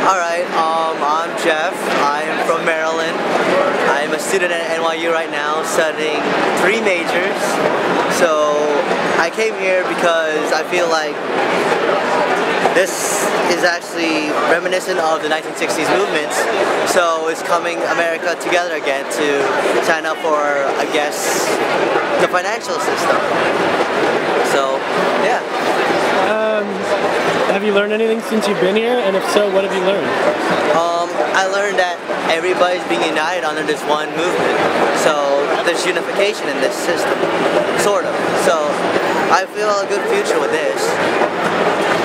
Alright, I'm Jeff. I am from Maryland. I'm a student at NYU right now studying 3 majors. So I came here because I feel like this is actually reminiscent of the 1960s movements. So it's coming America together again to sign up for, I guess, the financial system. So, yeah. Have you learned anything since you've been here? And if so, what have you learned? I learned that everybody's being united under this one movement. So there's unification in this system, sort of. So I feel a good future with this.